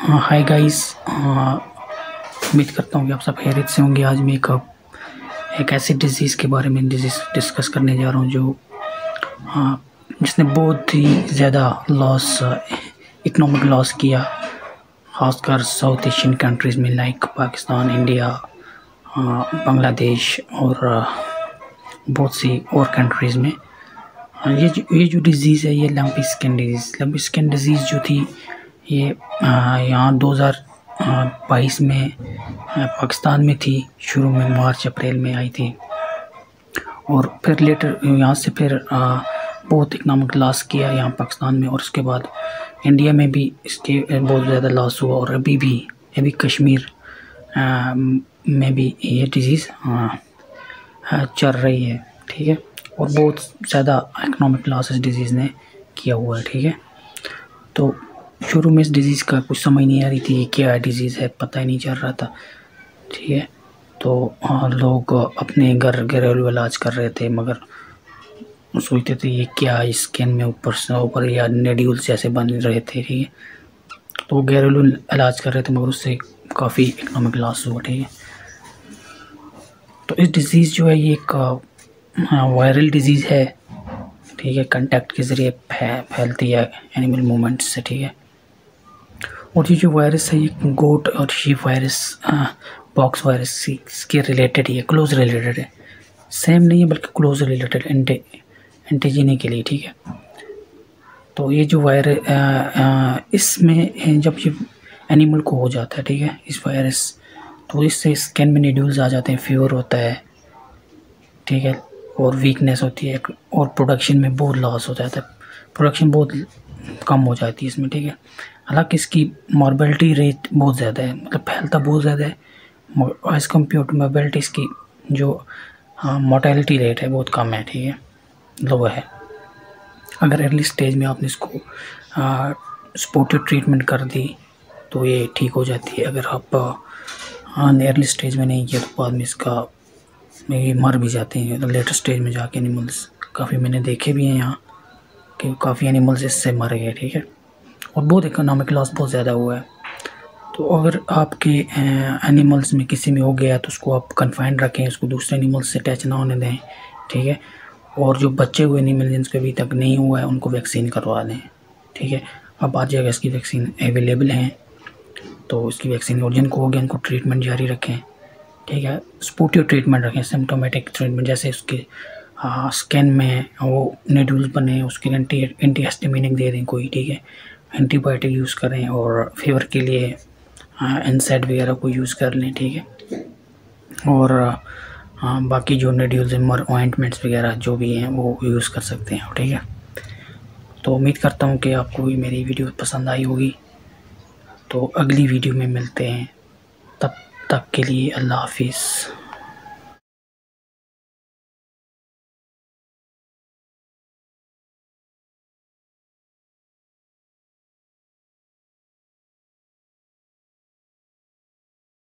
Hi guys, उम्मीद करता हूँ कि आप सब खैरियत से होंगे। आज मैं एक ऐसी डिज़ीज़ के बारे में डिस्कस करने जा रहा हूँ जो जिसने बहुत ही ज़्यादा इकोनॉमिक लॉस किया, ख़ासकर साउथ एशियन कंट्रीज़ में लाइक पाकिस्तान, इंडिया, बांग्लादेश और बहुत सी और कंट्रीज़ में। ये जो डिज़ीज़ है ये लंपी स्किन डिज़ीज़ जो थी ये यहाँ 2022 में पाकिस्तान में थी। शुरू में मार्च अप्रैल में आई थी और फिर लेटर यहाँ से फिर बहुत इकनॉमिक लॉस किया यहाँ पाकिस्तान में, और उसके बाद इंडिया में भी इसके बहुत ज़्यादा लॉस हुआ। और अभी कश्मीर में भी ये डिज़ीज़ चल रही है, ठीक है। और बहुत ज़्यादा इकनॉमिक लॉस इस डिज़ीज़ ने किया हुआ है, ठीक है। तो शुरू में इस डिज़ीज़ का कुछ समझ नहीं आ रही थी क्या डिज़ीज़ है, पता ही नहीं चल रहा था, ठीक है। तो लोग अपने घरेलू इलाज कर रहे थे, मगर सोचते थे ये क्या स्किन में ऊपर या नेड्यूल्स जैसे बन रहे थे, ठीक है। तो घरेलू इलाज कर रहे थे मगर उससे काफ़ी इकनॉमिक लॉस हुआ, ठीक है। तो इस डिज़ीज़ जो है ये एक वायरल डिज़ीज़ है, ठीक है। कांटेक्ट के ज़रिए फैलती है एनिमल मूवमेंट से, ठीक है। और ये जो वायरस है ये गोट और शीप वायरस, पॉक्स वायरस इसके रिलेटेड है, क्लोज रिलेटेड है। सेम नहीं है बल्कि क्लोज रिलेटेड एंटीजन के लिए, ठीक है। तो ये जो वायरस इसमें जब ये एनिमल को हो जाता है, ठीक है, इस वायरस, तो इससे स्किन में नीड्यूल्स आ जाते हैं, फीवर होता है, ठीक है, और वीकनेस होती है, और प्रोडक्शन में बहुत लॉस हो जाता है, प्रोडक्शन बहुत कम हो जाती है इसमें, ठीक है। हालांकि इसकी मॉर्बिलिटी रेट बहुत ज़्यादा है, मतलब फैलता बहुत ज़्यादा है, एज़ कम्पेयर टू मॉर्बिलिटी इसकी जो मोर्टेलिटी रेट है बहुत कम है, ठीक है, लो है। अगर अर्ली स्टेज में आपने इसको सपोर्टिव ट्रीटमेंट कर दी तो ये ठीक हो जाती है। अगर आप अर्ली स्टेज में नहीं किया तो बाद में इसका ये मर भी जाते हैं। तो लेटर स्टेज में जाके एनिमल्स काफ़ी मैंने देखे भी हैं यहाँ कि काफ़ी एनिमल्स इससे मर गए, ठीक है। और बहुत इकोनॉमिक लॉस बहुत ज़्यादा हुआ है। तो अगर आपके एनिमल्स में किसी में हो गया तो उसको आप कन्फाइंड रखें, उसको दूसरे एनिमल्स से टच ना होने दें, ठीक है। और जो बच्चे हुए एनिमल जिनके अभी तक नहीं हुआ है उनको वैक्सीन करवा दें, ठीक है। अब आ जाएगा, इसकी वैक्सीन अवेलेबल हैं, तो इसकी वैक्सीन, और जिनको हो गया उनको ट्रीटमेंट जारी रखें, ठीक है। सपोर्टिव ट्रीटमेंट रखें, सिम्टोमेटिक ट्रीटमेंट, जैसे उसके स्किन में वो नीडल्स बने उसके एंटीहिस्टामिनिक दे दें कोई, ठीक है। एंटीबायोटिक यूज़ करें, और फीवर के लिए NSAID वगैरह को यूज़ कर लें, ठीक है। और बाकी जो नीडल्स ऑइंटमेंट्स वगैरह जो भी हैं वो यूज़ कर सकते हैं, ठीक है। तो उम्मीद करता हूँ कि आपको भी मेरी वीडियो पसंद आई होगी। तो अगली वीडियो में मिलते हैं, तब तक के लिए अल्लाह हाफिज़।